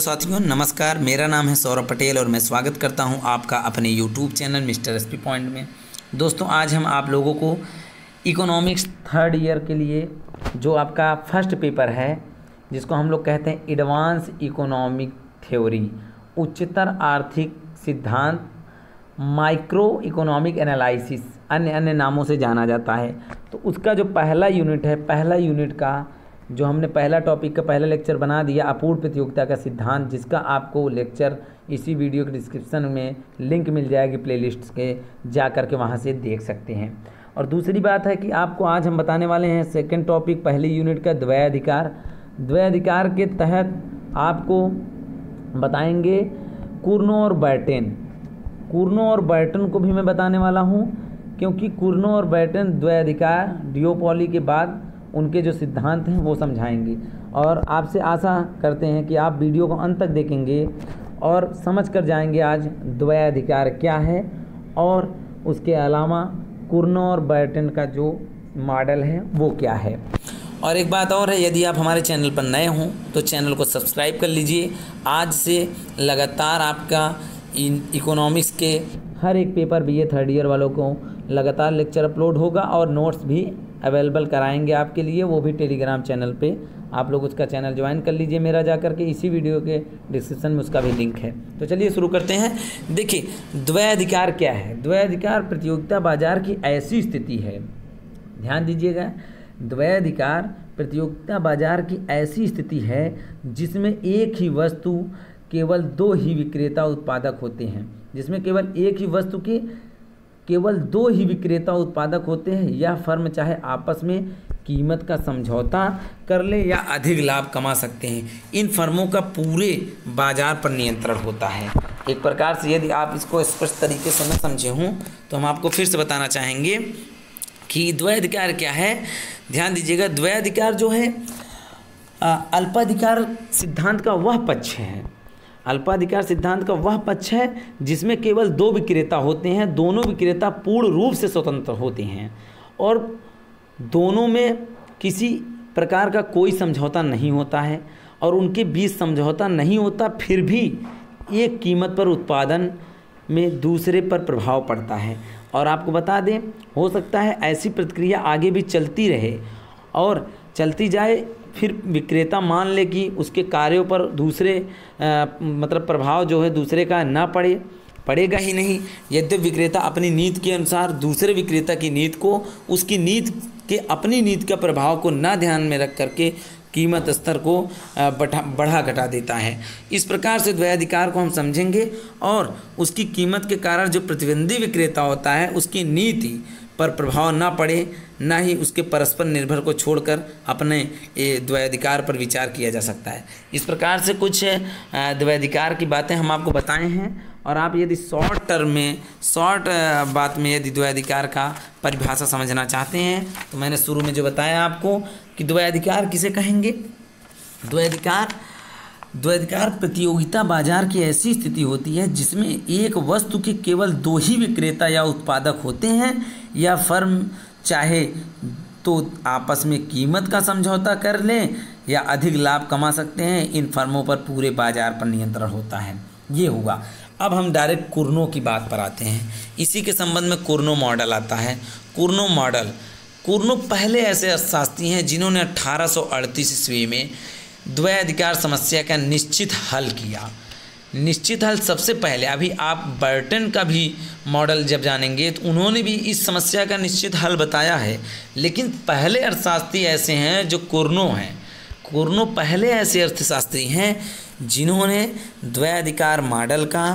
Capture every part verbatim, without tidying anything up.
साथियों नमस्कार, मेरा नाम है सौरभ पटेल और मैं स्वागत करता हूं आपका अपने YouTube channel mister SP point में। दोस्तों, आज हम आप लोगों को इकोनॉमिक्स थर्ड ईयर के लिए जो आपका फर्स्ट पेपर है, जिसको हम लोग कहते हैं एडवांस इकोनॉमिक थ्योरी, उच्चतर आर्थिक सिद्धांत, माइक्रो इकोनॉमिक एनालिसिस, अन्य अन्य नामों से जाना जाता है। तो उसका जो पहला यूनिट है, पहला यूनिट का जो हमने पहला टॉपिक का पहला लेक्चर बना दिया, अपूर्ण प्रतियोगिता का सिद्धांत, जिसका आपको लेक्चर इसी वीडियो के डिस्क्रिप्शन में लिंक मिल जाएगी प्लेलिस्ट के, जा कर के वहाँ से देख सकते हैं। और दूसरी बात है कि आपको आज हम बताने वाले हैं सेकंड टॉपिक पहले यूनिट का द्वैधिकार। द्वैधिकार के तहत आपको बताएंगे कुर्नो और बर्टेन। कुर्नो और बर्टन को भी मैं बताने वाला हूँ, क्योंकि कुर्नो और बर्टन द्वैधिकार डिओपॉली के बाद उनके जो सिद्धांत हैं वो समझाएंगे। और आपसे आशा करते हैं कि आप वीडियो को अंत तक देखेंगे और समझ कर जाएंगे आज द्वैधिकार क्या है, और उसके अलावा कुर्नो और बर्टन का जो मॉडल है वो क्या है। और एक बात और है, यदि आप हमारे चैनल पर नए हों तो चैनल को सब्सक्राइब कर लीजिए। आज से लगातार आपका इन इकोनॉमिक्स के हर एक paper B A third year वालों को लगातार लेक्चर अपलोड होगा और नोट्स भी अवेलेबल कराएंगे आपके लिए, वो भी टेलीग्राम चैनल पे। आप लोग उसका चैनल ज्वाइन कर लीजिए मेरा जा कर के, इसी वीडियो के डिस्क्रिप्शन में उसका भी लिंक है। तो चलिए शुरू करते हैं। देखिए, द्वैधिकार क्या है। द्वैधिकार प्रतियोगिता बाजार की ऐसी स्थिति है, ध्यान दीजिएगा, द्वैधिकार प्रतियोगिता बाजार की ऐसी स्थिति है जिसमें एक ही वस्तु केवल दो ही विक्रेता उत्पादक होते हैं, जिसमें केवल एक ही वस्तु की केवल दो ही विक्रेता उत्पादक होते हैं। यह फर्म चाहे आपस में कीमत का समझौता कर ले या अधिक लाभ कमा सकते हैं। इन फर्मों का पूरे बाजार पर नियंत्रण होता है। एक प्रकार से यदि आप इसको स्पष्ट तरीके से न समझे हों तो हम आपको फिर से बताना चाहेंगे कि द्वैधिकार क्या है। ध्यान दीजिएगा, द्वैधिकार जो है अल्पाधिकार सिद्धांत का वह पक्ष है, अल्पाधिकार सिद्धांत का वह पक्ष है जिसमें केवल दो विक्रेता होते हैं, दोनों विक्रेता पूर्ण रूप से स्वतंत्र होते हैं और दोनों में किसी प्रकार का कोई समझौता नहीं होता है और उनके बीच समझौता नहीं होता, फिर भी एक कीमत पर उत्पादन में दूसरे पर प्रभाव पड़ता है। और आपको बता दें, हो सकता है ऐसी प्रक्रिया आगे भी चलती रहे और चलती जाए, फिर विक्रेता मान ले कि उसके कार्यों पर दूसरे आ, मतलब प्रभाव जो है दूसरे का ना पड़े, पड़ेगा ही नहीं। यद्यपि विक्रेता अपनी नीति के अनुसार दूसरे विक्रेता की नीति को, उसकी नीति के अपनी नीति का प्रभाव को ना ध्यान में रख करके कीमत स्तर को बढ़ा बढ़ा घटा देता है। इस प्रकार से द्वैधिकार को हम समझेंगे और उसकी कीमत के कारण जो प्रतिद्वंदी विक्रेता होता है उसकी नीति पर प्रभाव ना पड़े, ना ही उसके परस्पर निर्भर को छोड़कर अपने द्वैधिकार पर विचार किया जा सकता है। इस प्रकार से कुछ द्वैधिकार की बातें हम आपको बताए हैं। और आप यदि शॉर्ट टर्म में, शॉर्ट बात में यदि द्वैधिकार का परिभाषा समझना चाहते हैं तो मैंने शुरू में जो बताया आपको कि द्वैधिकार किसे कहेंगे। द्वैधिकार द्वैधिकार प्रतियोगिता बाजार की ऐसी स्थिति होती है जिसमें एक वस्तु के केवल दो ही विक्रेता या उत्पादक होते हैं। या फर्म चाहे तो आपस में कीमत का समझौता कर लें या अधिक लाभ कमा सकते हैं। इन फर्मों पर पूरे बाजार पर नियंत्रण होता है। ये हुआ। अब हम डायरेक्ट कुर्नो की बात पर आते हैं। इसी के संबंध में कुर्नो मॉडल आता है। कुर्नो मॉडल, कुर्नो पहले ऐसे अर्थशास्त्री हैं जिन्होंने अठारह सौ अड़तीस ईस्वी में द्वैधिकार समस्या का निश्चित हल किया। निश्चित हल सबसे पहले, अभी आप बर्टन का भी मॉडल जब जानेंगे तो उन्होंने भी इस समस्या का निश्चित हल बताया है, लेकिन पहले अर्थशास्त्री ऐसे हैं जो कुर्नो हैं। कुर्नो पहले ऐसे अर्थशास्त्री हैं जिन्होंने द्वैधिकार मॉडल का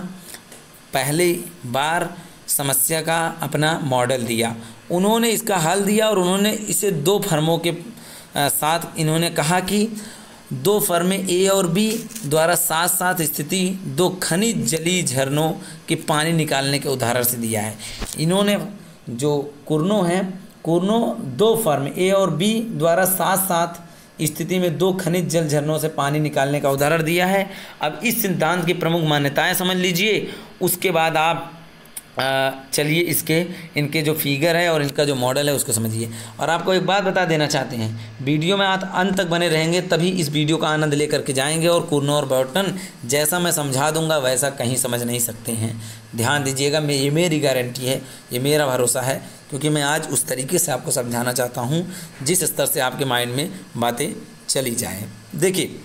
पहली बार समस्या का अपना मॉडल दिया। उन्होंने इसका हल दिया और उन्होंने इसे दो फर्मों के साथ इन्होंने कहा कि दो फर्में ए और बी द्वारा साथ साथ स्थिति दो खनिज जलीय झरनों के पानी निकालने के उदाहरण से दिया है। इन्होंने जो कुर्नो है, कुर्नो दो फर्म ए और बी द्वारा साथ साथ स्थिति में दो खनिज जल झरनों से पानी निकालने का उदाहरण दिया है। अब इस सिद्धांत की प्रमुख मान्यताएं समझ लीजिए, उसके बाद आप चलिए इसके इनके जो फिगर है और इनका जो मॉडल है उसको समझिए। और आपको एक बात बता देना चाहते हैं, वीडियो में आप अंत तक बने रहेंगे तभी इस वीडियो का आनंद लेकर के जाएंगे। और कुरनो और बर्टन जैसा मैं समझा दूंगा वैसा कहीं समझ नहीं सकते हैं, ध्यान दीजिएगा। मैं ये मेरी गारंटी है, ये मेरा भरोसा है, क्योंकि मैं आज उस तरीके से आपको समझाना चाहता हूँ जिस स्तर से आपके माइंड में बातें चली जाएँ। देखिए,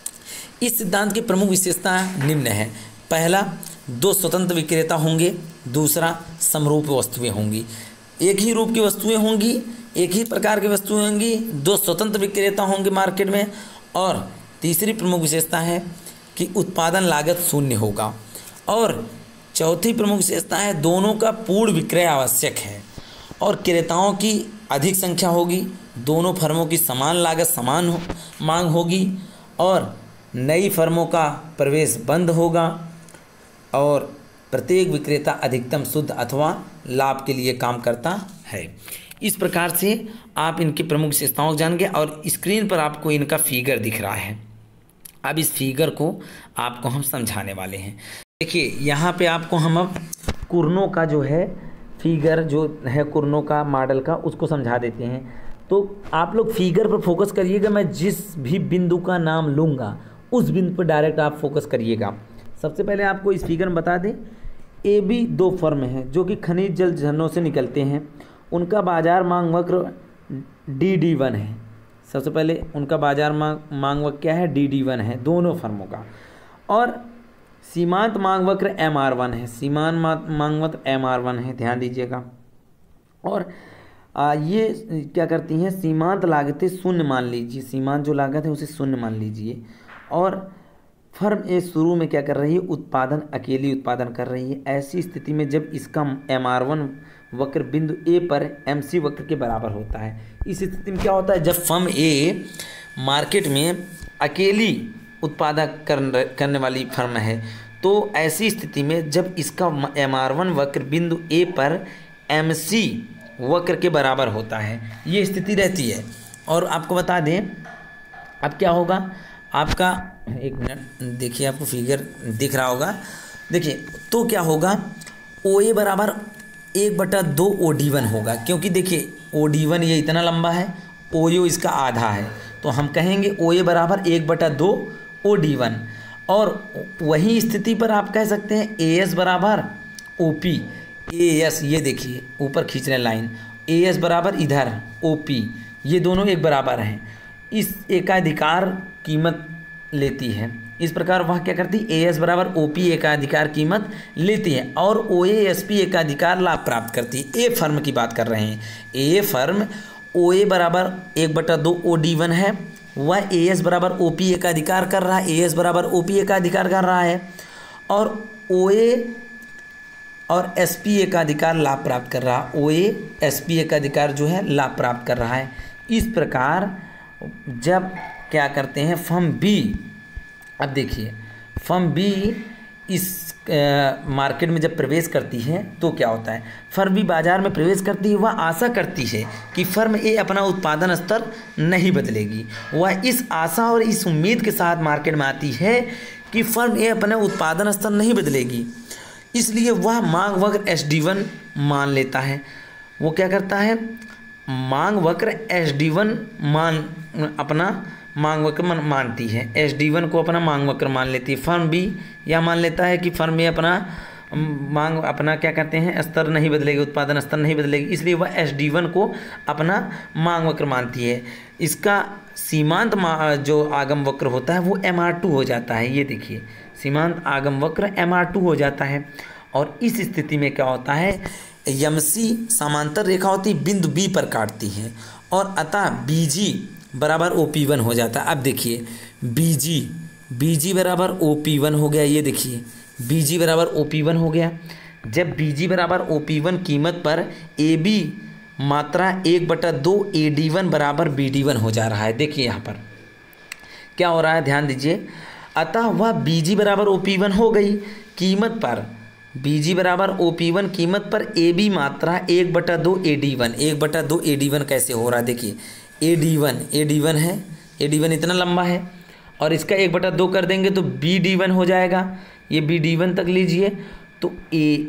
इस सिद्धांत की प्रमुख विशेषताएँ निम्न है। पहला, दो स्वतंत्र विक्रेता होंगे। दूसरा, समरूप वस्तुएं होंगी। एक ही रूप की वस्तुएं होंगी, एक ही प्रकार की वस्तुएं होंगी, दो स्वतंत्र विक्रेता होंगे मार्केट में। और तीसरी प्रमुख विशेषता है कि उत्पादन लागत शून्य होगा। और चौथी प्रमुख विशेषता है दोनों का पूर्ण विक्रय आवश्यक है। और क्रेताओं की अधिक संख्या होगी। दोनों फर्मों की समान लागत समान हो, मांग होगी। और नई फर्मों का प्रवेश बंद होगा। और प्रत्येक विक्रेता अधिकतम शुद्ध अथवा लाभ के लिए काम करता है। इस प्रकार से आप इनकी प्रमुख विशेषताओं को जान गए। और स्क्रीन पर आपको इनका फिगर दिख रहा है। अब इस फिगर को आपको हम समझाने वाले हैं। देखिए, यहाँ पे आपको हम अब कुरनो का जो है फिगर जो है कुरनो का मॉडल का उसको समझा देते हैं। तो आप लोग फिगर पर फोकस करिएगा। मैं जिस भी बिंदु का नाम लूँगा उस बिंदु पर डायरेक्ट आप फोकस करिएगा। सबसे पहले आपको इस फिगर में बता दें, ए बी दो फर्म हैं जो कि खनिज जल झरनों से निकलते हैं। उनका बाजार मांग वक्र डी डी वन है। सबसे पहले उनका बाजार मांग मांग वक्र क्या है? डी डी वन है दोनों फर्मों का। और सीमांत मांग वक्र एम आर वन है। सीमांत मांग वक्र एम आर वन है, ध्यान दीजिएगा। और आ, ये क्या करती हैं? सीमांत लागतें शून्य मान लीजिए। सीमांत जो लागत है उसे शून्य मान लीजिए। और फर्म ए शुरू में क्या कर रही है? उत्पादन अकेली उत्पादन कर रही है। ऐसी स्थिति में जब इसका एम आर वन वक्र बिंदु ए पर एम सी वक्र के बराबर होता है। इस स्थिति में क्या होता है? जब फर्म ए मार्केट में अकेली उत्पादन करने वाली फर्म है, तो ऐसी स्थिति में जब इसका एम आर वन वक्र बिंदु ए पर एम सी वक्र के बराबर होता है, ये स्थिति रहती है। और आपको बता दें अब क्या होगा आपका, एक मिनट देखिए, आपको फिगर दिख रहा होगा। देखिए, तो क्या होगा? ओ ए बराबर एक बटा दो ओ डी वन होगा, क्योंकि देखिए ओ डी वन ये इतना लंबा है, ओ यो इसका आधा है, तो हम कहेंगे ओ ए बराबर एक बटा दो ओ डी वन। और वही स्थिति पर आप कह सकते हैं ए एस बराबर ओ पी। ए एस ये देखिए ऊपर खींच रहे लाइन, ए एस बराबर इधर ओ पी, ये दोनों एक बराबर हैं। इस एकाधिकार कीमत लेती है। इस प्रकार वह क्या करती है? ए एस बराबर ओ पी एकाधिकार कीमत लेती है और ओ ए एस पी एकाधिकार लाभ प्राप्त करती है। ए फर्म की बात कर रहे हैं। ए फर्म ओ ए बराबर एक बटा दो ओ डी वन है, वह ए एस बराबर ओ पी एकाधिकार कर रहा है, ए एस बराबर ओ पी एकाधिकार कर रहा है। और ओ ए और एस पी एकाधिकार लाभ प्राप्त कर रहा है। ओ ए एस पी एकाधिकार जो है लाभ प्राप्त कर रहा है। इस प्रकार जब क्या करते हैं फर्म बी, अब देखिए फर्म बी इस आ, मार्केट में जब प्रवेश करती है तो क्या होता है? फर्म बी बाजार में प्रवेश करती है, वह आशा करती है कि फर्म ए अपना उत्पादन स्तर नहीं बदलेगी। वह इस आशा और इस उम्मीद के साथ मार्केट में आती है कि फर्म ए अपना उत्पादन स्तर नहीं बदलेगी, इसलिए वह मांग वक्र एस डी वन मान लेता है। वो क्या करता है? मांग वक्र एस डी वन मान अपना मांग वक्र मानती है, एस डी वन को अपना मांग वक्र मान लेती है। फर्म बी यह मान लेता है कि फर्म ए अपना मांग अपना क्या कहते हैं स्तर नहीं बदलेगी, उत्पादन स्तर नहीं बदलेगी, इसलिए वह एस डी वन को अपना मांग वक्र मानती है। इसका सीमांत जो आगम वक्र होता है वो एम आर टू हो जाता है। ये देखिए सीमांत आगम वक्र एम आर टू हो जाता है। और इस स्थिति में क्या होता है? यमसी समांतर रेखा होती बिंदु बी पर काटती है और अतः बीजी बराबर ओ पी वन हो जाता है। अब देखिए बीजी बीजी बराबर ओ पी वन हो गया। ये देखिए बीजी बराबर ओ पी वन हो गया। जब बीजी बराबर ओ पी वन कीमत पर ए बी मात्रा एक बटा दो ए डी वन बराबर बी डी वन हो जा रहा है। देखिए यहाँ पर क्या हो रहा है, ध्यान दीजिए। अतः वह बीजी बराबर ओ पी वन हो गई कीमत पर, बीजी बराबर ओ पी वन कीमत पर ए बी मात्रा एक बटा दो ए डी वन। एक बटा दो ए डी वन कैसे हो रहा है? देखिए A D one A D one है, ए डी वन इतना लंबा है और इसका एक बटा दो कर देंगे तो बी डी वन हो जाएगा। ये बी डी वन तक लीजिए तो ए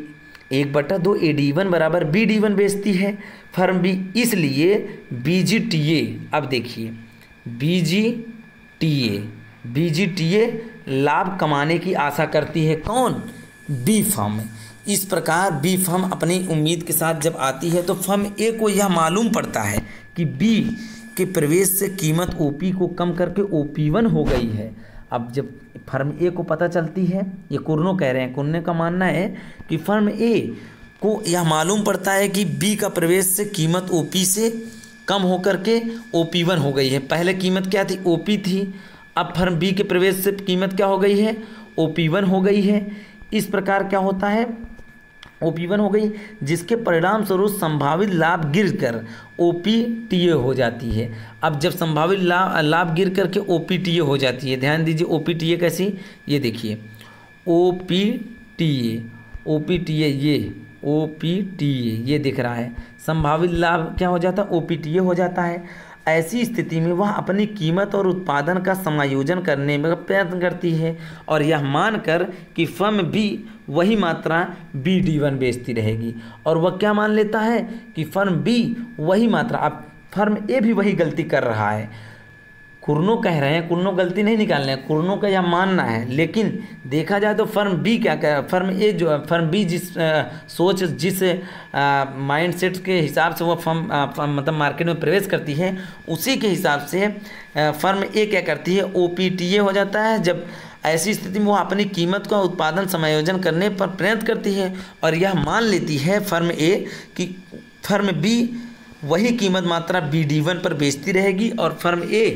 एक बटा दो ए डी वन बराबर बी डी वन बेचती है फर्म बी, इसलिए बी जी टी ए, अब देखिए B G T A B G T A लाभ कमाने की आशा करती है। कौन? B firm. इस प्रकार बी फर्म अपनी उम्मीद के साथ जब आती है तो फर्म ए को यह मालूम पड़ता है कि बी के प्रवेश से कीमत ओ पी को कम करके ओ पी वन हो गई है। अब जब फर्म ए को पता चलती है, ये कुर्नो कह रहे हैं, कुर्ने का मानना है कि फर्म ए को यह मालूम पड़ता है कि बी का प्रवेश से कीमत ओ पी से कम होकर के ओ पी वन हो गई है। पहले कीमत क्या थी? ओ पी थी। अब फर्म बी के प्रवेश से कीमत क्या हो गई है? ओ पी वन हो गई है। इस प्रकार क्या होता है? ओ पी वन हो गई, जिसके परिणाम स्वरूप संभावित लाभ गिरकर ओ पी टी ए हो जाती है। अब जब संभावित लाभ लाभ गिर करके ओ पी टी ए हो जाती है, ध्यान दीजिए ओ पी टी ए कैसी, ये देखिए O P T A O P T A ये ओ पी टी ए ये दिख रहा है, संभावित लाभ क्या हो जाता है? ओ पी टी ए हो जाता है। ऐसी स्थिति में वह अपनी कीमत और उत्पादन का समायोजन करने में प्रयत्न करती है और यह मानकर कि फर्म बी वही मात्रा बी डी वन बेचती रहेगी, और वह क्या मान लेता है कि फर्म बी वही मात्रा, अब फर्म ए भी वही गलती कर रहा है। कुर्नो कह रहे हैं, कुर्नो गलती नहीं निकालना है, कुर्नो का यह मानना है, लेकिन देखा जाए तो फर्म बी क्या कर फर्म ए जो फर्म बी जिस आ, सोच जिस माइंडसेट के हिसाब से वह फर्म, आ, फर्म मतलब मार्केट में प्रवेश करती है, उसी के हिसाब से आ, फर्म ए क्या करती है? ओ पी टी ए हो जाता है। जब ऐसी स्थिति में वो अपनी कीमत का उत्पादन समायोजन करने पर प्रयत्न करती है और यह मान लेती है फर्म ए कि फर्म बी वही कीमत मात्रा बी डी वन पर बेचती रहेगी और फर्म ए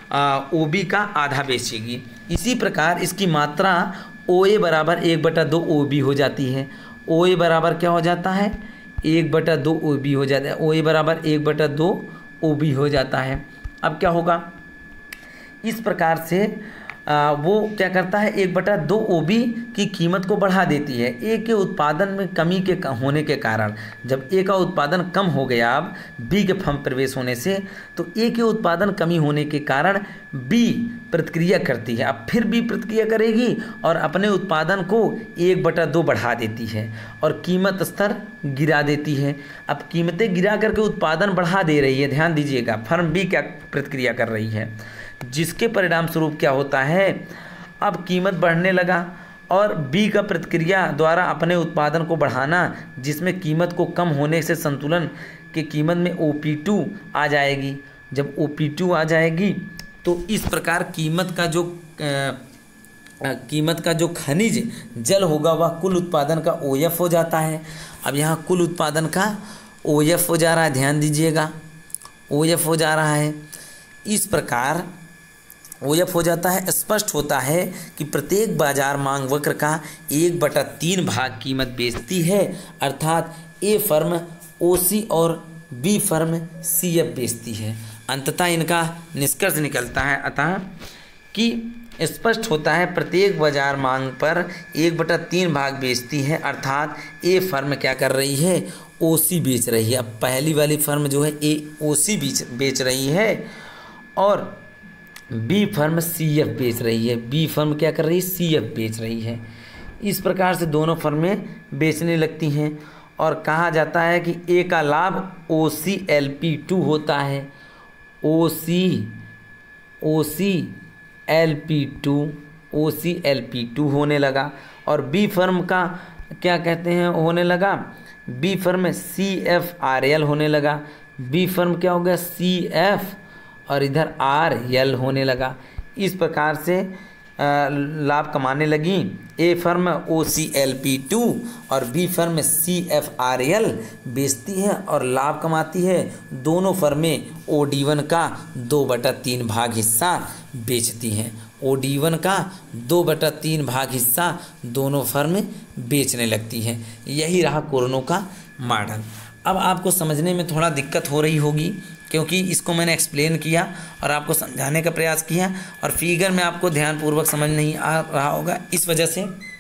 ओ बी का आधा बेचेगी। इसी प्रकार इसकी मात्रा ओ ए बराबर एक बटा दो ओ बी हो जाती है। ओ ए बराबर क्या हो जाता है? एक बटा दो ओ बी हो जाता है। ओ ए बराबर एक बटा दो ओ बी हो जाता है। अब क्या होगा? इस प्रकार से आ, वो क्या करता है? एक बटा दो ओ बी की कीमत को बढ़ा देती है ए के उत्पादन में कमी के होने के कारण। जब ए का उत्पादन कम हो गया अब बी के फर्म प्रवेश होने से, तो ए के उत्पादन कमी होने के कारण बी प्रतिक्रिया करती है। अब फिर बी प्रतिक्रिया करेगी और अपने उत्पादन को एक बटा दो बढ़ा देती है और कीमत स्तर गिरा देती है। अब कीमतें गिरा करके उत्पादन बढ़ा दे रही है, ध्यान दीजिएगा। फर्म बी क्या प्रतिक्रिया कर रही है, जिसके परिणाम स्वरूप क्या होता है? अब कीमत बढ़ने लगा और बी का प्रतिक्रिया द्वारा अपने उत्पादन को बढ़ाना, जिसमें कीमत को कम होने से संतुलन के कीमत में ओ पी टू आ जाएगी। जब ओ पी टू आ जाएगी तो इस प्रकार कीमत का जो आ, कीमत का जो खनिज जल होगा वह कुल उत्पादन का ओ एफ हो जाता है। अब यहाँ कुल उत्पादन का ओ एफ हो जा रहा है, ध्यान दीजिएगा, ओ एफ हो जा रहा है। इस प्रकार ओ एफ हो जाता है। स्पष्ट होता है कि प्रत्येक बाजार मांग वक्र का एक बटा तीन भाग कीमत बेचती है, अर्थात ए फर्म ओ सी और बी फर्म सी एफ बेचती है। अंततः इनका निष्कर्ष निकलता है अतः कि स्पष्ट होता है प्रत्येक बाजार मांग पर एक बटा तीन भाग बेचती है, अर्थात ए फर्म क्या कर रही है? ओ सी बेच रही है। अब पहली वाली फर्म जो है ए ओ सी बेच बेच रही है और बी फर्म सी एफ बेच रही है। बी फर्म क्या कर रही है? सी एफ बेच रही है। इस प्रकार से दोनों फर्में बेचने लगती हैं और कहा जाता है कि ए का लाभ O C L P two होता है। O C O C L P two O C L P two होने लगा और बी फर्म का क्या कहते हैं होने लगा? B firm C F R L होने लगा। बी फर्म क्या हो गया? सी एफ और इधर आर एल होने लगा। इस प्रकार से लाभ कमाने लगी A firm O C L P two और B firm C F R L बेचती है और लाभ कमाती है। दोनों फर्में ओ डी वन का दो बटा तीन भाग हिस्सा बेचती हैं। ओ डी वन का दो बटा तीन भाग हिस्सा दोनों फर्म बेचने लगती हैं। यही रहा कुर्नो का मॉडल। अब आपको समझने में थोड़ा दिक्कत हो रही होगी क्योंकि इसको मैंने एक्सप्लेन किया और आपको समझाने का प्रयास किया और फिगर में आपको ध्यानपूर्वक समझ नहीं आ रहा होगा। इस वजह से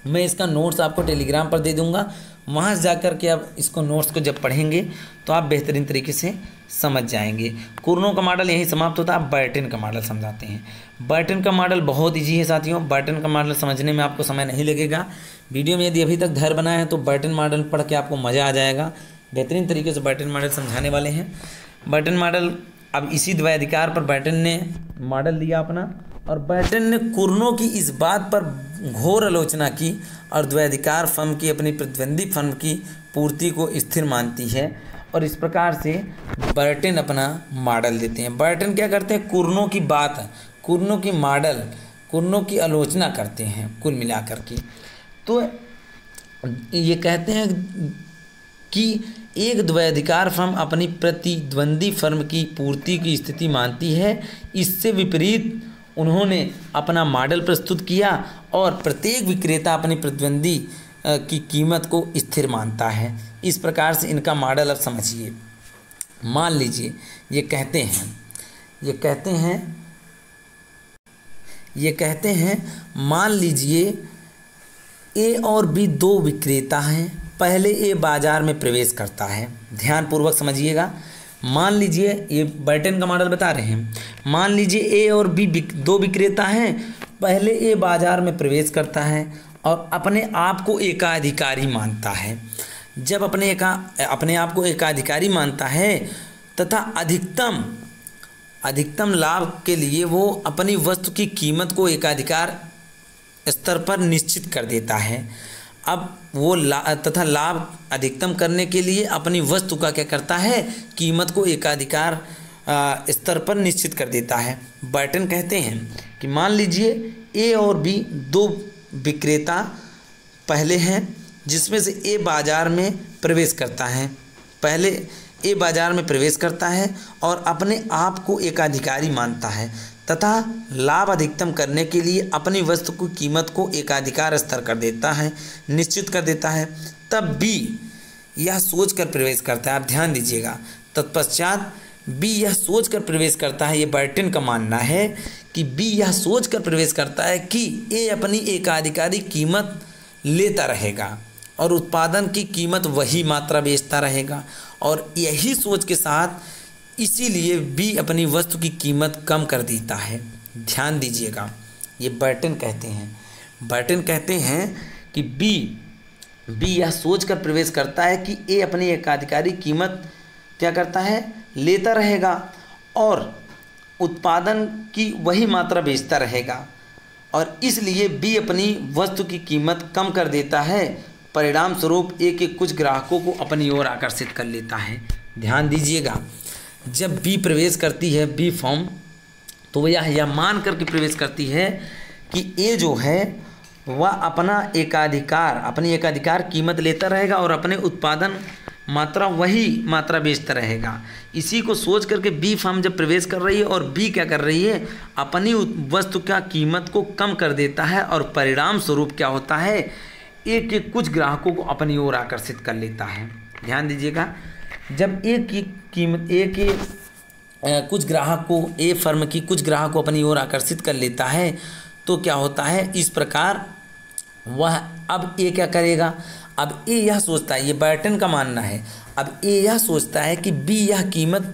मैं इसका नोट्स आपको टेलीग्राम पर दे दूंगा, वहाँ से जाकर के आप इसको नोट्स को जब पढ़ेंगे तो आप बेहतरीन तरीके से समझ जाएंगे। कुर्नों का मॉडल यहीं समाप्त होता है। आप बर्टन का मॉडल समझाते हैं। बर्टन का मॉडल बहुत ईजी है साथियों। बर्टन का मॉडल समझने में आपको समय नहीं लगेगा। वीडियो में यदि अभी तक धैर्य बनाया है तो बर्टन मॉडल पढ़ के आपको मज़ा आ जाएगा। बेहतरीन तरीके से बर्टन मॉडल समझाने वाले हैं। बर्टन मॉडल अब इसी द्वैधिकार पर बर्टन ने मॉडल दिया अपना, और बर्टन ने कुर्नों की इस बात पर घोर आलोचना की और द्वैधिकार फर्म की अपनी प्रतिद्वंदी फर्म की पूर्ति को स्थिर मानती है, और इस प्रकार से बर्टन अपना मॉडल देते हैं। बर्टन क्या करते हैं, कुर्नों की बात, कुर्नों की मॉडल, कुर्नों की आलोचना करते हैं कुल मिलाकर के। तो ये कहते हैं कि एक द्वैधिकार फर्म अपनी प्रतिद्वंदी फर्म की पूर्ति की स्थिति मानती है। इससे विपरीत उन्होंने अपना मॉडल प्रस्तुत किया और प्रत्येक विक्रेता अपनी प्रतिद्वंदी की कीमत को स्थिर मानता है। इस प्रकार से इनका मॉडल अब समझिए। मान लीजिए ये कहते हैं ये कहते हैं ये कहते हैं मान लीजिए ए और बी दो विक्रेता हैं। पहले ए बाजार में प्रवेश करता है। ध्यानपूर्वक समझिएगा। मान लीजिए ये बर्टन का मॉडल बता रहे हैं। मान लीजिए ए और बी दो विक्रेता हैं। पहले ए बाजार में प्रवेश करता है और अपने आप को एकाधिकारी मानता है। जब अपने एका अपने आप को एकाधिकारी मानता है तथा अधिकतम अधिकतम लाभ के लिए वो अपनी वस्तु की कीमत को एकाधिकार स्तर पर निश्चित कर देता है। अब वो ला तथा लाभ अधिकतम करने के लिए अपनी वस्तु का क्या करता है, कीमत को एकाधिकार स्तर पर निश्चित कर देता है। बर्टन कहते हैं कि मान लीजिए ए और बी दो विक्रेता पहले हैं, जिसमें से ए बाजार में प्रवेश करता है। पहले ए बाजार में प्रवेश करता है और अपने आप को एकाधिकारी मानता है तथा लाभ अधिकतम करने के लिए अपनी वस्तु की कीमत को एकाधिकार स्तर कर देता है, निश्चित कर देता है। तब बी यह सोचकर प्रवेश करता है। आप ध्यान दीजिएगा। तत्पश्चात बी यह सोचकर प्रवेश करता है। ये बर्टन का मानना है कि बी यह सोचकर प्रवेश करता है कि ए अपनी एकाधिकारी कीमत लेता रहेगा और उत्पादन की कीमत वही मात्रा बेचता रहेगा, और यही सोच के साथ इसीलिए बी अपनी वस्तु की कीमत कम कर देता है। ध्यान दीजिएगा। ये बर्टन कहते हैं बर्टन कहते हैं कि बी बी यह सोचकर प्रवेश करता है कि ए अपनी एकाधिकारी कीमत क्या करता है, लेता रहेगा और उत्पादन की वही मात्रा बेचता रहेगा, और इसलिए बी अपनी वस्तु की कीमत कम कर देता है। परिणाम स्वरूप ए के कुछ ग्राहकों को अपनी ओर आकर्षित कर लेता है। ध्यान दीजिएगा। जब बी प्रवेश करती है, बी फर्म, तो वह यह यह मान करके प्रवेश करती है कि ए जो है वह अपना एकाधिकार अपनी एकाधिकार कीमत लेता रहेगा और अपने उत्पादन मात्रा वही मात्रा बेचता रहेगा। इसी को सोच करके बी फर्म जब प्रवेश कर रही है और बी क्या कर रही है, अपनी वस्तु का कीमत को कम कर देता है, और परिणाम स्वरूप क्या होता है, ए के कुछ ग्राहकों को अपनी ओर आकर्षित कर लेता है। ध्यान दीजिएगा। जब ए की कीमत ए के कुछ ग्राहक को ए फर्म की कुछ ग्राहक को अपनी ओर आकर्षित कर लेता है तो क्या होता है, इस प्रकार वह अब ए क्या करेगा, अब ए यह सोचता है, ये बर्टन का मानना है, अब ए यह सोचता है कि बी यह कीमत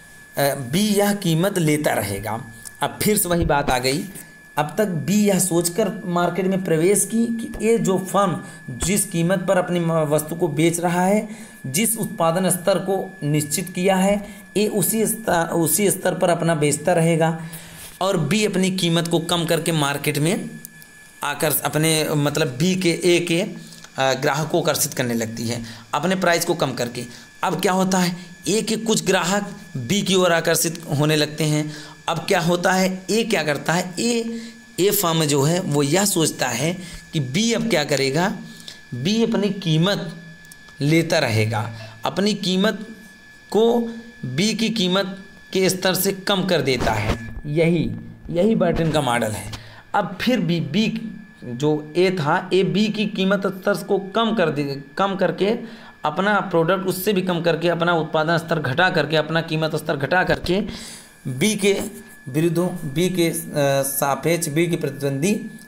बी यह कीमत लेता रहेगा। अब फिर से वही बात आ गई। अब तक बी यह सोचकर मार्केट में प्रवेश की कि ए जो फर्म जिस कीमत पर अपनी वस्तु को बेच रहा है, जिस उत्पादन स्तर को निश्चित किया है, ए उसी स्तर उसी स्तर पर अपना बेचता रहेगा, और बी अपनी कीमत को कम करके मार्केट में आकर अपने मतलब बी के ए के ग्राहक को आकर्षित करने लगती है अपने प्राइस को कम करके। अब क्या होता है, ए के कुछ ग्राहक बी की ओर आकर्षित होने लगते हैं। अब क्या होता है, ए क्या करता है, ए ए फर्म जो है वो यह सोचता है कि बी अब क्या करेगा, बी अपनी कीमत लेता रहेगा, अपनी कीमत को बी की कीमत के स्तर से कम कर देता है। यही यही बर्टन का मॉडल है। अब फिर बी बी जो ए था, ए बी की कीमत स्तर को कम कर दे कम करके अपना प्रोडक्ट उससे भी कम करके अपना उत्पादन स्तर घटा करके अपना कीमत स्तर घटा करके बी के विरुद्ध बी के सापेक्ष बी की प्रतिद्वंदी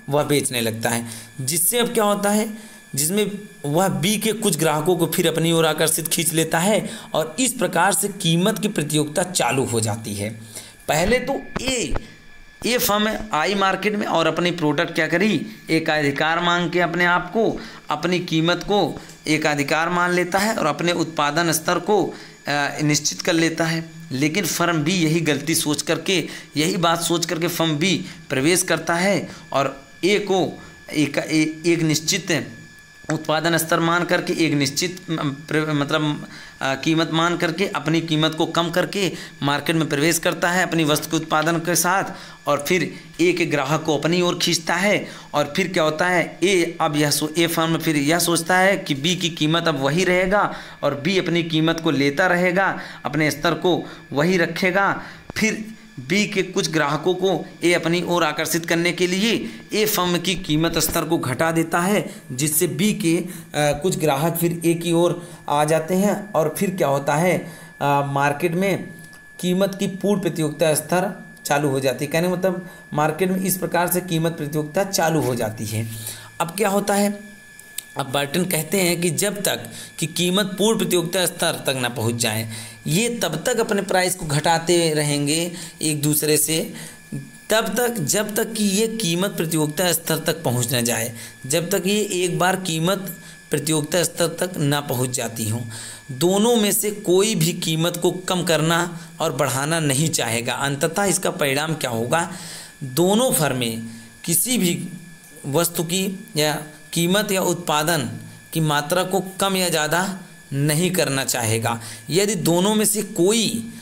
वह बेचने लगता है, जिससे अब क्या होता है, जिसमें वह बी के कुछ ग्राहकों को फिर अपनी ओर आकर्षित खींच लेता है और इस प्रकार से कीमत की प्रतियोगिता चालू हो जाती है। पहले तो ए ए फर्म आई मार्केट में और अपनी प्रोडक्ट क्या करी, एक अधिकार मांग के अपने आप को, अपनी कीमत को एक अधिकार मान लेता है और अपने उत्पादन स्तर को निश्चित कर लेता है। लेकिन फर्म बी यही गलती सोच करके, यही बात सोच करके फर्म बी प्रवेश करता है और ए को एक एक निश्चित उत्पादन स्तर मान करके, एक निश्चित मतलब कीमत मान करके अपनी कीमत को कम करके मार्केट में प्रवेश करता है अपनी वस्तु के उत्पादन के साथ, और फिर ए के ग्राहक को अपनी ओर खींचता है। और फिर क्या होता है, ए अब यह सो ए फर्म फिर यह सोचता है कि बी की कीमत अब वही रहेगा और बी अपनी कीमत को लेता रहेगा, अपने स्तर को वही रखेगा। फिर बी के कुछ ग्राहकों को ए अपनी ओर आकर्षित करने के लिए ए फर्म की कीमत स्तर को घटा देता है, जिससे बी के आ, कुछ ग्राहक फिर ए की ओर आ जाते हैं और फिर क्या होता है, आ, मार्केट में कीमत की पूर्ण प्रतियोगिता स्तर चालू हो जाती है। कहने मतलब मार्केट में इस प्रकार से कीमत प्रतियोगिता चालू हो जाती है। अब क्या होता है, अब बर्टन कहते हैं कि जब तक कि कीमत पूर्ण प्रतियोगिता स्तर तक ना पहुंच जाए, ये तब तक अपने प्राइस को घटाते रहेंगे एक दूसरे से, तब तक जब तक कि ये कीमत प्रतियोगिता स्तर तक पहुंच ना जाए, जब तक ये एक बार कीमत प्रतियोगिता स्तर तक ना पहुंच जाती हो। दोनों में से कोई भी कीमत को कम करना और बढ़ाना नहीं चाहेगा। अंततः इसका परिणाम क्या होगा, दोनों फर्में किसी भी वस्तु की या कीमत या उत्पादन की मात्रा को कम या ज़्यादा नहीं करना चाहेगा। यदि दोनों में से कोई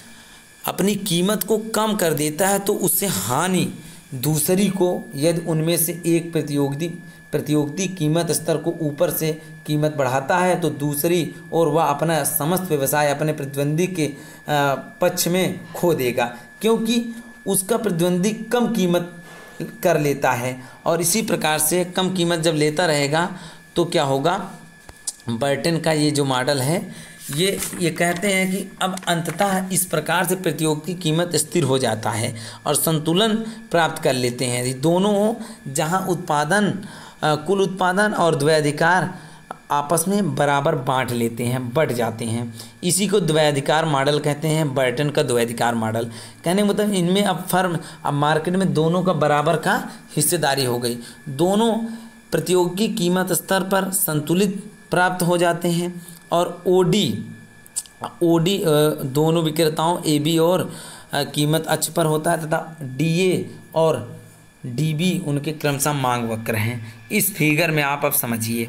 अपनी कीमत को कम कर देता है तो उससे हानि दूसरी को, यदि उनमें से एक प्रतियोगी प्रतियोगिता कीमत स्तर को ऊपर से कीमत बढ़ाता है तो दूसरी और वह अपना समस्त व्यवसाय अपने प्रतिद्वंदी के पक्ष में खो देगा, क्योंकि उसका प्रतिद्वंदी कम कीमत कर लेता है। और इसी प्रकार से कम कीमत जब लेता रहेगा तो क्या होगा, बर्टन का ये जो मॉडल है ये ये कहते हैं कि अब अंततः इस प्रकार से प्रतियोगिता कीमत स्थिर हो जाता है और संतुलन प्राप्त कर लेते हैं। दोनों जहां उत्पादन कुल उत्पादन और द्वैधिकार आपस में बराबर बांट लेते हैं, बढ़ जाते हैं। इसी को द्वैधिकार मॉडल कहते हैं, बर्टन का द्वैधिकार मॉडल। कहने का मतलब इनमें अब फर्म अब मार्केट में दोनों का बराबर का हिस्सेदारी हो गई, दोनों प्रतियोगी कीमत स्तर पर संतुलित प्राप्त हो जाते हैं और ओडी ओडी दोनों विक्रेताओं ए बी और कीमत अक्ष पर होता है तथा डीए और डीबी उनके क्रमशः मांग वक्र हैं। इस फिगर में आप अब समझिए,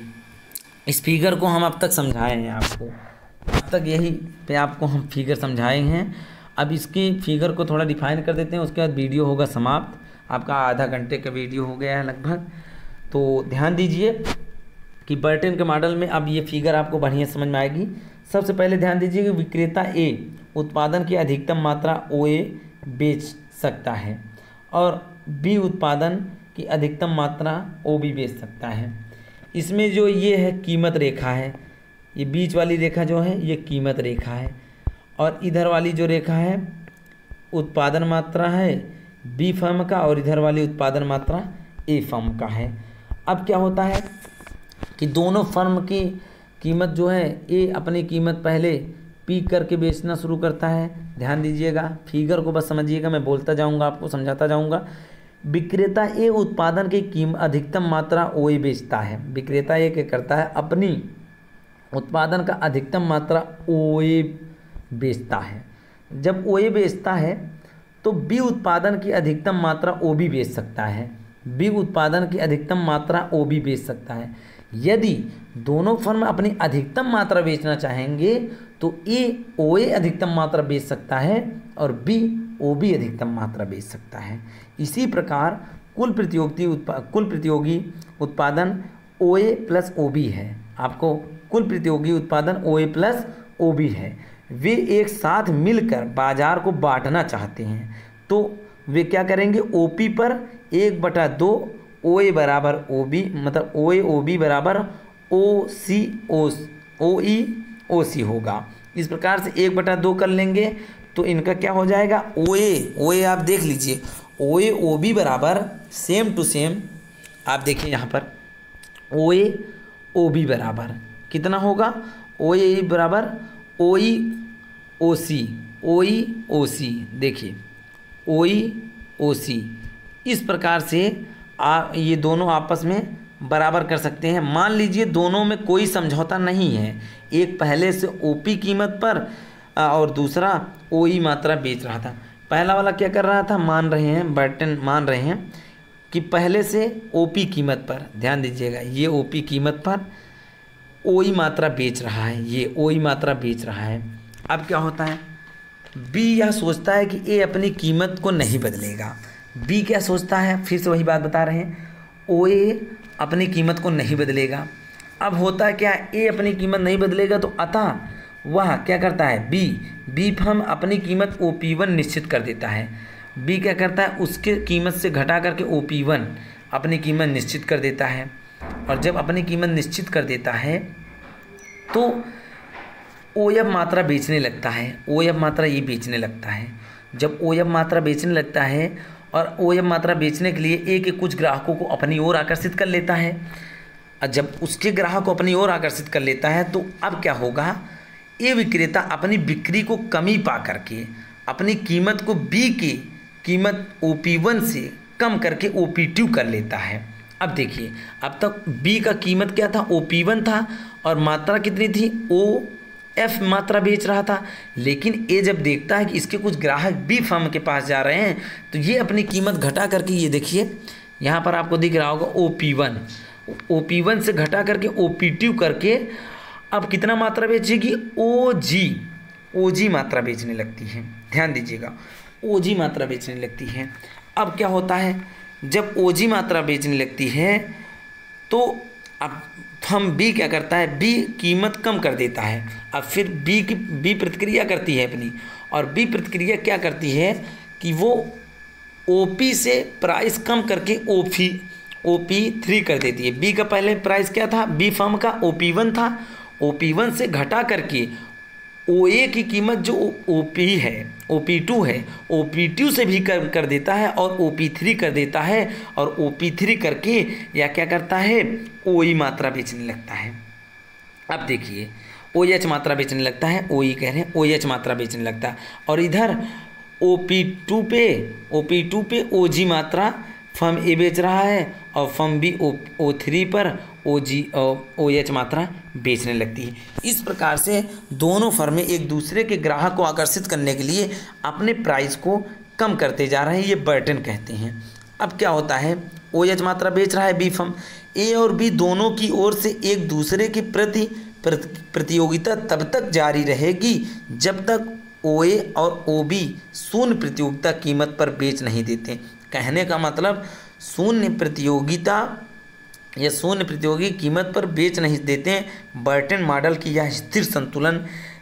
इस फिगर को हम अब तक समझाए हैं आपको, अब तक यही पे आपको हम फिगर समझाए हैं। अब इसकी फिगर को थोड़ा डिफाइन कर देते हैं, उसके बाद वीडियो होगा समाप्त। आपका आधा घंटे का वीडियो हो गया है लगभग। तो ध्यान दीजिए कि बर्टन के मॉडल में अब ये फिगर आपको बढ़िया समझ में आएगी। सबसे पहले ध्यान दीजिए कि विक्रेता ए उत्पादन की अधिकतम मात्रा ओ ए बेच सकता है और बी उत्पादन की अधिकतम मात्रा ओ बी बेच सकता है। इसमें जो ये है कीमत रेखा है, ये बीच वाली रेखा जो है ये कीमत रेखा है और इधर वाली जो रेखा है उत्पादन मात्रा है बी फर्म का और इधर वाली उत्पादन मात्रा ए फर्म का है। अब क्या होता है कि दोनों फर्म की कीमत जो है, ए अपनी कीमत पहले पीक करके बेचना शुरू करता है। ध्यान दीजिएगा, फिगर को बस समझिएगा, मैं बोलता जाऊंगा आपको समझाता जाऊंगा। विक्रेता ए उत्पादन की कीमत अधिकतम मात्रा ओ ए बेचता है। विक्रेता ए क्या करता है, अपनी उत्पादन का अधिकतम मात्रा ओ ए बेचता है। जब ओ ए बेचता है तो बी उत्पादन की अधिकतम मात्रा ओ बी बेच सकता है, बी उत्पादन की अधिकतम मात्रा ओ बी बेच सकता है। यदि दोनों फर्म अपनी अधिकतम मात्रा बेचना चाहेंगे तो ए ओ ए अधिकतम मात्रा बेच सकता है और बी ओ बी अधिकतम मात्रा बेच सकता है। इसी प्रकार कुल प्रतियोगी उत्पा कुल प्रतियोगी उत्पादन ओ ए प्लस ओ बी है। आपको कुल प्रतियोगी उत्पादन ओ ए प्लस ओ बी है। वे एक साथ मिलकर बाजार को बांटना चाहते हैं तो वे क्या करेंगे, ओ पी पर एक बटा दो ओ ए बराबर ओ बी, मतलब ओ ए ओ बी बराबर ओ सी ओ ओ ई ओ सी होगा। इस प्रकार से एक बटा दो कर लेंगे तो इनका क्या हो जाएगा, ओ ए ओ ए आप देख लीजिए, ओ ए ओ बी बराबर सेम टू सेम आप देखिए यहाँ पर ओ ए ओ बी बराबर कितना होगा, ओ ए बराबर ओ ई ओ सी, ओ ई ओ सी, देखिए ओ ई ओ सी। इस प्रकार से आ ये दोनों आपस में बराबर कर सकते हैं। मान लीजिए दोनों में कोई समझौता नहीं है, एक पहले से ओपी कीमत पर और दूसरा ओई मात्रा बेच रहा था। पहला वाला क्या कर रहा था, मान रहे हैं बर्टन मान रहे हैं कि पहले से ओपी कीमत पर, ध्यान दीजिएगा, ये ओपी कीमत पर ओई मात्रा बेच रहा है, ये ओई मात्रा बेच रहा है। अब क्या होता है, बी यह सोचता है कि ए अपनी कीमत को नहीं बदलेगा। बी क्या सोचता है, फिर से वही बात बता रहे हैं, ओ ए अपनी कीमत को नहीं बदलेगा। अब होता क्या, ए अपनी कीमत नहीं बदलेगा तो अतः वह क्या करता है, बी बी फर्म अपनी कीमत ओ पी वन निश्चित कर देता है। बी क्या करता है, उसके कीमत से घटा करके ओ पी वन अपनी कीमत निश्चित कर देता है। और जब अपनी कीमत निश्चित कर देता है तो ओ एफ मात्रा बेचने लगता है, ओ एफ मात्रा ये बेचने लगता है। जब ओ एफ मात्रा बेचने लगता है और ओ एफ मात्रा बेचने के लिए ए के कुछ ग्राहकों को अपनी ओर आकर्षित कर लेता है। और जब उसके ग्राहक को अपनी ओर आकर्षित कर लेता है तो अब क्या होगा, ए विक्रेता अपनी बिक्री को कमी पा करके अपनी कीमत को बी की कीमत ओ पी वन से कम करके ओ पी टू कर लेता है। अब देखिए, अब तक बी का कीमत क्या था, ओ पी वन था और मात्रा कितनी थी, ओ एफ मात्रा बेच रहा था। लेकिन ए जब देखता है कि इसके कुछ ग्राहक बी फर्म के पास जा रहे हैं तो ये अपनी कीमत घटा करके, ये देखिए यहाँ पर आपको दिख रहा होगा O P one, O P one से घटा करके ओ पी टू करके अब कितना मात्रा बेचेगी, ओ जी ओ जी मात्रा बेचने लगती है। ध्यान दीजिएगा, ओ जी मात्रा बेचने लगती है। अब क्या होता है, जब ओ जी मात्रा बेचने लगती है तो अब हम बी क्या करता है, बी कीमत कम कर देता है। अब फिर बी की बी प्रतिक्रिया करती है अपनी, और बी प्रतिक्रिया क्या करती है कि वो ओपी से प्राइस कम करके ओपी ओपी थ्री कर देती है। बी का पहले प्राइस क्या था, बी फर्म का ओ पी वन था, ओ पी वन से घटा करके ओ ए की कीमत जो ओ पी है, ओ पी टू है, ओ पी टू से भी कर कर देता है और ओ पी थ्री कर देता है। और ओ पी थ्री करके या क्या करता है, ओ ई मात्रा बेचने लगता है। अब देखिए, ओ एच मात्रा बेचने लगता है, ओ ई कह रहे हैं, ओ एच मात्रा बेचने लगता है। और इधर ओ पी टू पे ओ पी टू पे ओ जी मात्रा फर्म ए बेच रहा है और firm B O O three पर ओ जी ओ एच मात्रा बेचने लगती है। इस प्रकार से दोनों फर्में एक दूसरे के ग्राहक को आकर्षित करने के लिए अपने प्राइस को कम करते जा रहे हैं, ये बर्टन कहते हैं। अब क्या होता है, ओ एच मात्रा बेच रहा है बी फर्म, ए और बी दोनों की ओर से एक दूसरे के प्रति प्रतियोगिता तब तक जारी रहेगी जब तक ओ ए और ओ बी शून्य प्रतियोगिता कीमत पर बेच नहीं देते। कहने का मतलब शून्य प्रतियोगिता या शून्य प्रतियोगी कीमत पर बेच नहीं देते हैं। बर्टन मॉडल की यह स्थिर संतुलन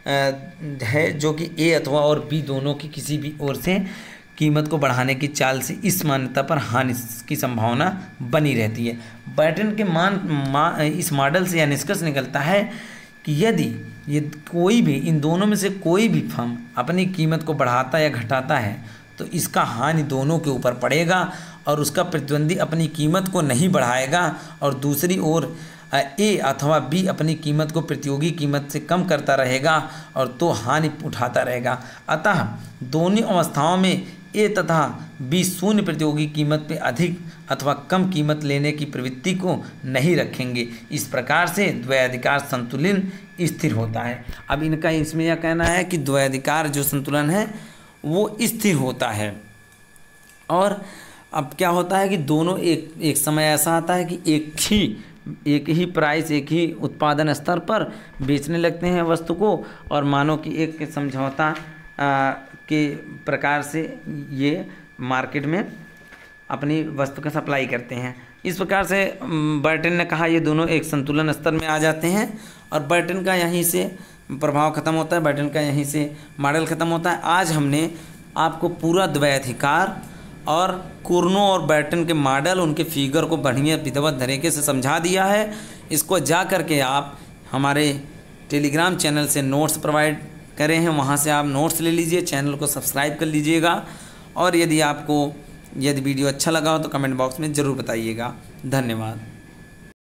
है जो कि ए अथवा और बी दोनों की किसी भी ओर से कीमत को बढ़ाने की चाल से इस मान्यता पर हानि की संभावना बनी रहती है। बर्टन के मान मा, इस मॉडल से यह निष्कर्ष निकलता है कि यदि ये कोई भी इन दोनों में से कोई भी फर्म अपनी कीमत को बढ़ाता या घटाता है तो इसका हानि दोनों के ऊपर पड़ेगा और उसका प्रतिद्वंदी अपनी कीमत को नहीं बढ़ाएगा और दूसरी ओर ए अथवा बी अपनी कीमत को प्रतियोगी कीमत से कम करता रहेगा और तो हानि उठाता रहेगा। अतः दोनों अवस्थाओं में ए तथा बी शून्य प्रतियोगी कीमत पे अधिक अथवा कम कीमत लेने की प्रवृत्ति को नहीं रखेंगे। इस प्रकार से द्वैधिकार संतुलन स्थिर होता है। अब इनका इसमें यह कहना है कि द्वैधिकार जो संतुलन है वो स्थिर होता है। और अब क्या होता है कि दोनों एक एक समय ऐसा आता है कि एक ही एक ही प्राइस एक ही उत्पादन स्तर पर बेचने लगते हैं वस्तु को और मानो कि एक समझौता के प्रकार से ये मार्केट में अपनी वस्तु का सप्लाई करते हैं। इस प्रकार से बर्टन ने कहा ये दोनों एक संतुलन स्तर में आ जाते हैं और बर्टन का यहीं से प्रभाव खत्म होता है, बर्टन का यहीं से मॉडल खत्म होता है। आज हमने आपको पूरा द्वैधिकार और कुर्नो और बर्टन के मॉडल उनके फिगर को बढ़िया विधिवत तरीके से समझा दिया है। इसको जा कर के आप हमारे टेलीग्राम चैनल से नोट्स प्रोवाइड करें हैं, वहाँ से आप नोट्स ले लीजिए, चैनल को सब्सक्राइब कर लीजिएगा। और यदि आपको यदि वीडियो अच्छा लगा हो तो कमेंट बॉक्स में ज़रूर बताइएगा। धन्यवाद।